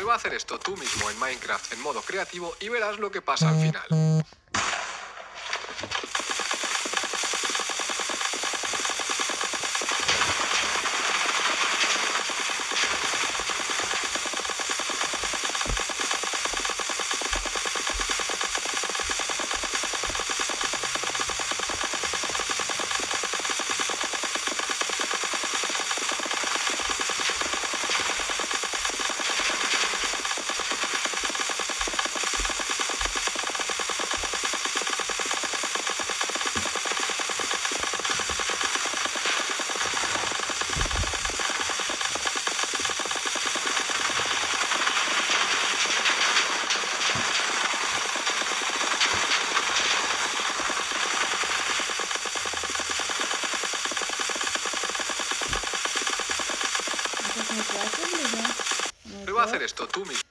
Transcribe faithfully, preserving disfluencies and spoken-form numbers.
Prueba a hacer esto tú mismo en Minecraft en modo creativo y verás lo que pasa al final. Pues me puedo hacer, ¿no? Prueba a hacer esto tú mismo.